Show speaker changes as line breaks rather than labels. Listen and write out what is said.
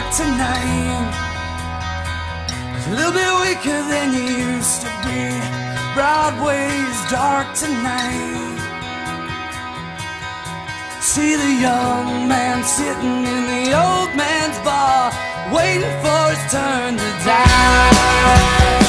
dark tonight. A little bit weaker than you used to be. Broadway's dark tonight. See the young man sitting in the old man's bar, waiting for his turn to die.